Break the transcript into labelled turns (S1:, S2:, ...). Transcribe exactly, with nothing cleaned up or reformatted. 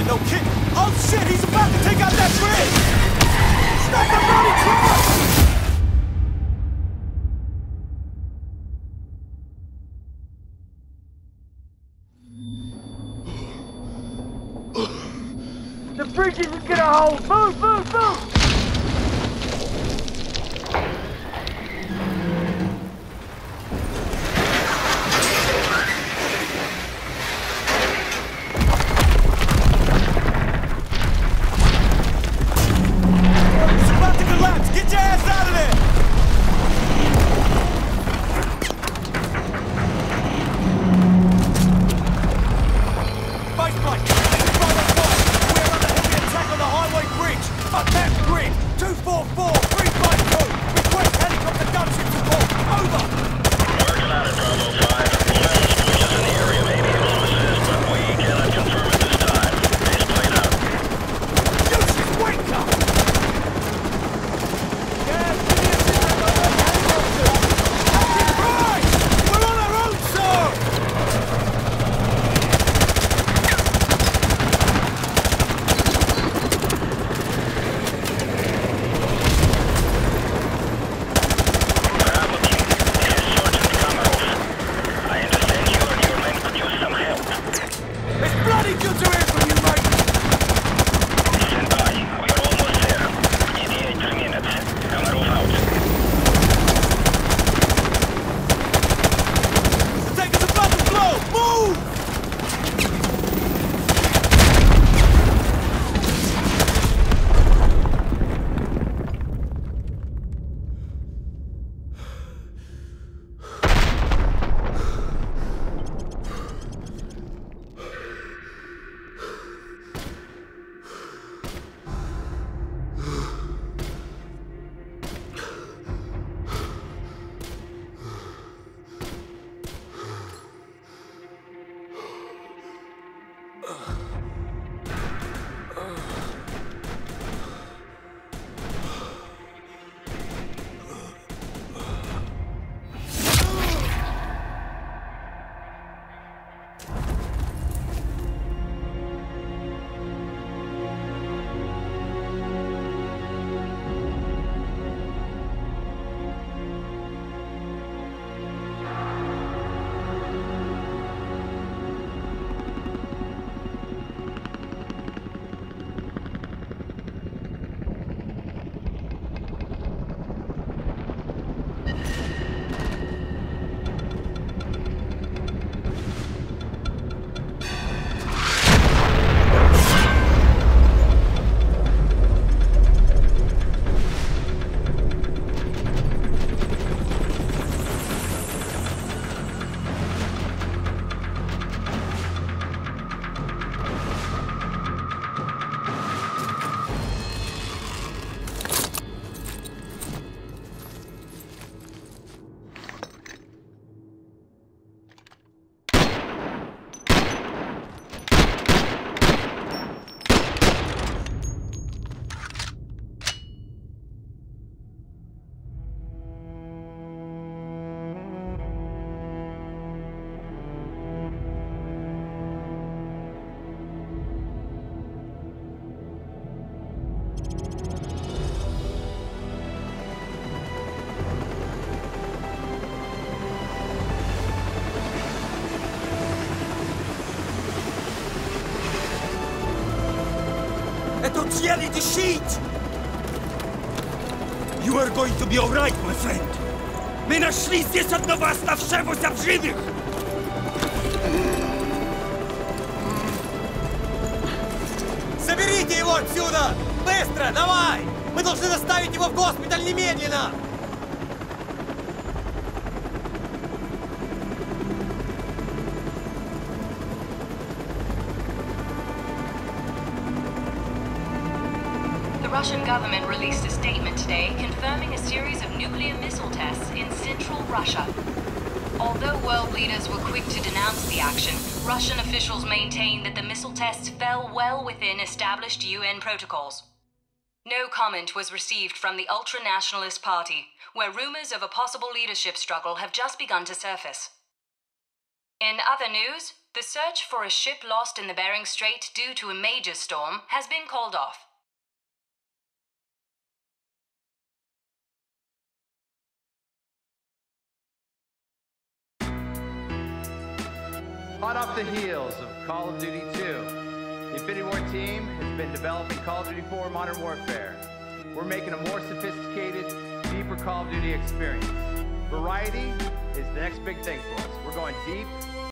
S1: no kidding! Oh shit, he's about to take out that bridge! Stop the bloody truck!
S2: The bridge isn't gonna hold! Move, move, move!
S1: Get your ass out of there! Base plate! Bravo five! We're under heavy attack on the highway bridge! Attack grid! two four four! three five two! Request helicopter gunship support! Over!
S3: Working out at Bravo five. Pilot switches in the area may be able to assist, but we cannot confirm at this time. Base plate out.
S1: Useless wake up!
S4: The sheet! You are going to be alright, my friend. Мы нашли здесь одного оставшегося в живых!
S1: Заберите его отсюда! Быстро, давай! Мы должны доставить его в госпиталь немедленно!
S5: The Russian government released a statement today confirming a series of nuclear missile tests in central Russia. Although world leaders were quick to denounce the action, Russian officials maintain that the missile tests fell well within established U N protocols. No comment was received from the ultra-nationalist party, where rumors of a possible leadership struggle have just begun to surface. In other news, The search for a ship lost in the Bering Strait due to a major storm has been called off.
S6: Hot off the heels of Call of Duty two, the Infinity Ward team has been developing Call of Duty four Modern Warfare. We're making a more sophisticated, deeper Call of Duty experience. Variety is the next big thing for us. We're going deep,